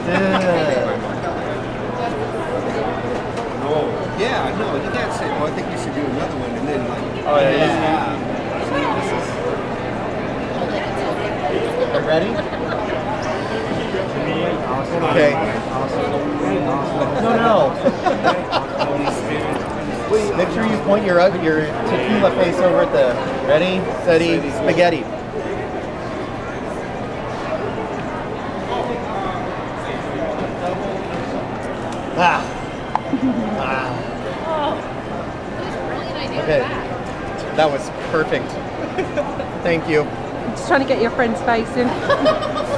Yeah, no, you can't say, oh, I think you should do another one, and then like, oh yeah. Are you ready? Okay. No. Make sure you point your tequila face over at the ready, steady, spaghetti. Okay, that was perfect. Thank you. I'm just trying to get your friend's face in.